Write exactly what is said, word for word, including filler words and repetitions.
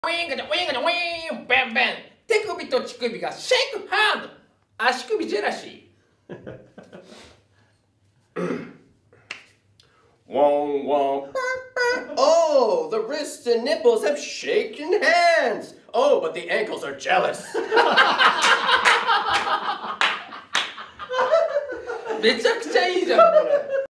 ウィンガチャウィンガチャウィーンベンベン。手首と乳首がシェイクハンド。足首ジェラシー。Wong wong. Oh, the wrists and nipples have shaken hands. Oh, but the ankles are jealous. めちゃくちゃいいじゃんこれ。